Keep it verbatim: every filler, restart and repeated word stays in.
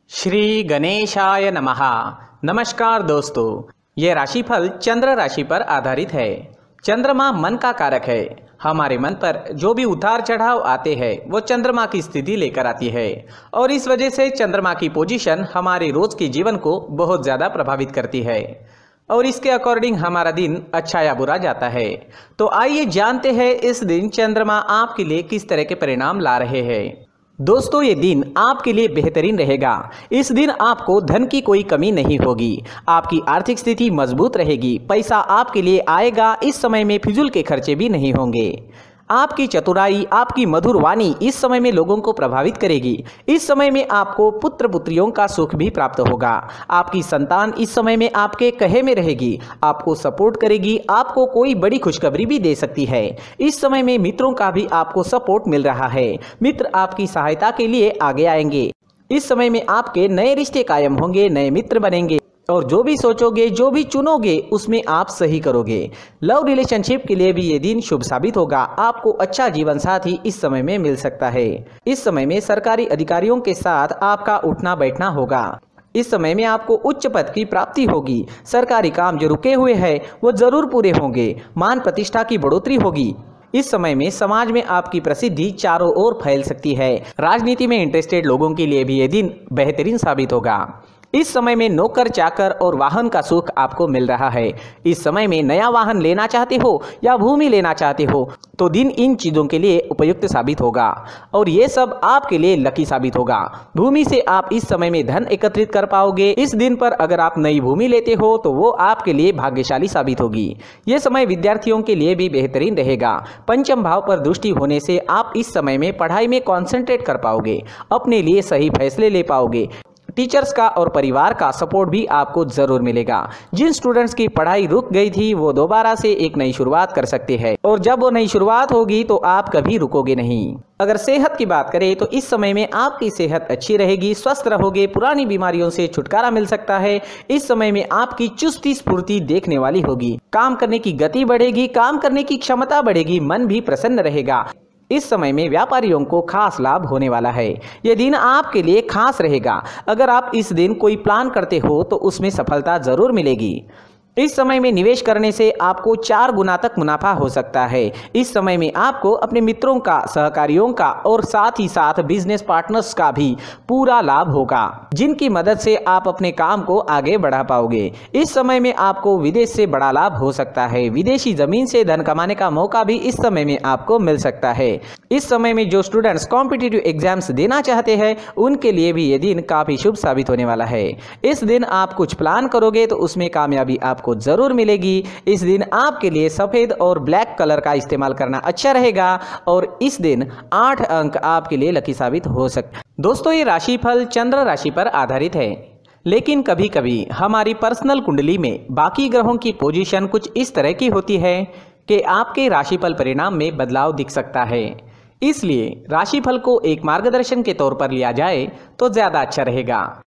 श्री गणेशाय नमः। नमस्कार दोस्तों, ये राशिफल चंद्र राशि पर आधारित है। चंद्रमा मन का कारक है। हमारे मन पर जो भी उतार चढ़ाव आते हैं वो चंद्रमा की स्थिति लेकर आती है और इस वजह से चंद्रमा की पोजीशन हमारे रोज के जीवन को बहुत ज़्यादा प्रभावित करती है और इसके अकॉर्डिंग हमारा दिन अच्छा या बुरा जाता है। तो आइए जानते हैं इस दिन चंद्रमा आपके लिए किस तरह के परिणाम ला रहे हैं। दोस्तों, ये दिन आपके लिए बेहतरीन रहेगा। इस दिन आपको धन की कोई कमी नहीं होगी। आपकी आर्थिक स्थिति मजबूत रहेगी। पैसा आपके लिए आएगा। इस समय में फिजूल के खर्चे भी नहीं होंगे। आपकी चतुराई, आपकी मधुर वाणी इस समय में लोगों को प्रभावित करेगी। इस समय में आपको पुत्र पुत्रियों का सुख भी प्राप्त होगा। आपकी संतान इस समय में आपके कहे में रहेगी, आपको सपोर्ट करेगी, आपको कोई बड़ी खुशखबरी भी दे सकती है। इस समय में मित्रों का भी आपको सपोर्ट मिल रहा है। मित्र आपकी सहायता के लिए आगे आएंगे। इस समय में आपके नए रिश्ते कायम होंगे, नए मित्र बनेंगे और जो भी सोचोगे, जो भी चुनोगे उसमें आप सही करोगे। लव रिलेशनशिप के लिए भी ये दिन शुभ साबित होगा। आपको अच्छा जीवन साथी इस समय में मिल सकता है। इस समय में सरकारी अधिकारियों के साथ आपका उठना बैठना होगा। इस समय में आपको उच्च पद की प्राप्ति होगी। सरकारी काम जो रुके हुए हैं वो जरूर पूरे होंगे। मान प्रतिष्ठा की बढ़ोतरी होगी। इस समय में समाज में आपकी प्रसिद्धि चारों ओर फैल सकती है। राजनीति में इंटरेस्टेड लोगों के लिए भी ये दिन बेहतरीन साबित होगा। इस समय में नौकर चाकर और वाहन का सुख आपको मिल रहा है। इस समय में नया वाहन लेना चाहते हो या भूमि लेना चाहते हो तो दिन इन चीज़ों के लिए उपयुक्त साबित होगा और ये सब आपके लिए लकी साबित होगा। भूमि से आप इस समय में धन एकत्रित कर पाओगे। इस दिन पर अगर आप नई भूमि लेते हो तो वो आपके लिए भाग्यशाली साबित होगी। ये समय विद्यार्थियों के लिए भी बेहतरीन रहेगा। पंचम भाव पर दृष्टि होने से आप इस समय में पढ़ाई में कॉन्सेंट्रेट कर पाओगे, अपने लिए सही फैसले ले पाओगे। टीचर्स का और परिवार का सपोर्ट भी आपको जरूर मिलेगा। जिन स्टूडेंट्स की पढ़ाई रुक गई थी वो दोबारा से एक नई शुरुआत कर सकते हैं और जब वो नई शुरुआत होगी तो आप कभी रुकोगे नहीं। अगर सेहत की बात करें तो इस समय में आपकी सेहत अच्छी रहेगी, स्वस्थ रहोगे, पुरानी बीमारियों से छुटकारा मिल सकता है। इस समय में आपकी चुस्ती स्फूर्ति देखने वाली होगी। काम करने की गति बढ़ेगी, काम करने की क्षमता बढ़ेगी, मन भी प्रसन्न रहेगा। इस समय में व्यापारियों को खास लाभ होने वाला है। यह दिन आपके लिए खास रहेगा। अगर आप इस दिन कोई प्लान करते हो तो उसमें सफलता जरूर मिलेगी। इस समय में निवेश करने से आपको चार गुना तक मुनाफा हो सकता है। इस समय में आपको अपने मित्रों का, सहकारियों का और साथ ही साथ बिजनेस पार्टनर्स का भी पूरा लाभ होगा, जिनकी मदद से आप अपने काम को आगे बढ़ा पाओगे। इस समय में आपको विदेश से बड़ा लाभ हो सकता है। विदेशी जमीन से धन कमाने का मौका भी इस समय में आपको मिल सकता है। इस समय में जो स्टूडेंट्स कॉम्पिटिटिव एग्जाम्स देना चाहते हैं उनके लिए भी ये दिन काफी शुभ साबित होने वाला है। इस दिन आप कुछ प्लान करोगे तो उसमें कामयाबी आपको जरूर मिलेगी। इस दिन आपके लिए सफेद और ब्लैक कलर का इस्तेमाल करना अच्छा रहेगा और इस दिन आठ अंक आपके लिए लकी साबित हो सकते हैं। दोस्तों, ये राशिफल चंद्र राशि पर आधारित है, लेकिन कभी कभी हमारी पर्सनल कुंडली में बाकी ग्रहों की पोजीशन कुछ इस तरह की होती है कि आपके राशिफल परिणाम में बदलाव दिख सकता है। इसलिए राशिफल को एक मार्गदर्शन के तौर पर लिया जाए तो ज्यादा अच्छा रहेगा।